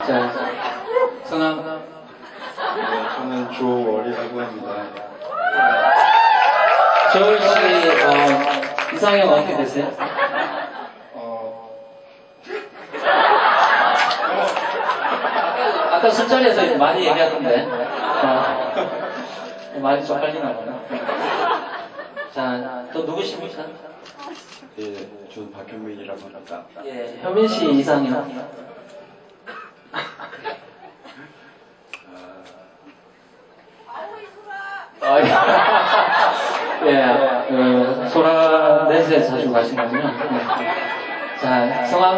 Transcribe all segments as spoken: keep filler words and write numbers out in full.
자, 성함. 네, 저는 조월이라고 합니다. 조월 씨, 어, 이상형 어떻게 되세요? 어, 아까 술자리에서 많이 얘기하던데. 어, 많이 쪽팔리나 보다. 자, 또 누구십니까? 예, 저는 박현민이라고 합니다. 예, 현민 씨 이상형. 아, 예, 그, 소라넷에 자주 가시는군요. 네. 자, 성함.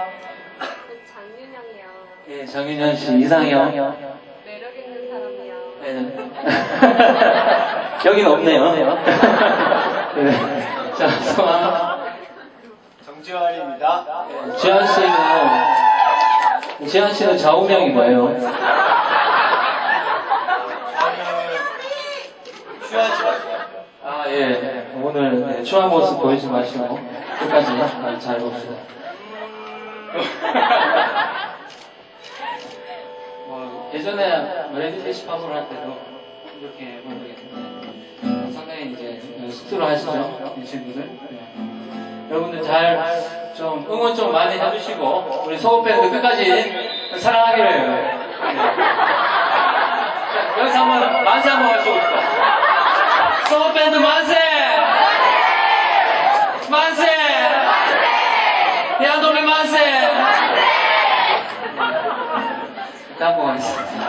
장윤영이요. 예, 정윤현 씨 이상형. 매력 있는 사람이요. 예. 여긴 없네요. 네. 자, 성함. 정지환입니다. 예, 지한 씨는, 지한 씨는 좌우명이 뭐예요? 취하지 마세요. 아, 예. 오늘 네, 추한 모습 보이지 마시고 끝까지 잘 봅시다. 뭐, 예전에 레디 페시팝을 할 때도 이렇게 보여드리겠는데 상당히 이제 숙소를 하시죠, 이 친구들. 네. 여러분들 잘 좀 응원 좀 많이 해주시고 우리 소호밴드 끝까지 사랑하기로 해요. 네. 자, 여기서 한번 만세 한번 하시고 싶어. 소호밴드 만세! 만세! 대한독립 만세! 다음 거 가겠습니다.